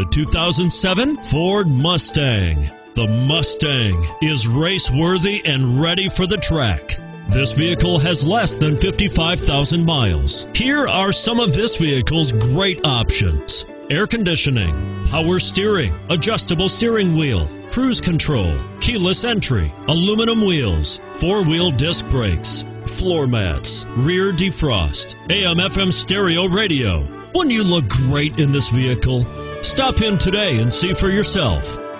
The 2007 Ford Mustang. The Mustang is race-worthy and ready for the track. This vehicle has less than 55,000 miles. Here are some of this vehicle's great options: air conditioning, power steering, adjustable steering wheel, cruise control, keyless entry, aluminum wheels, four-wheel disc brakes, floor mats, rear defrost, AM/FM stereo radio. Wouldn't you look great in this vehicle? Stop in today and see for yourself.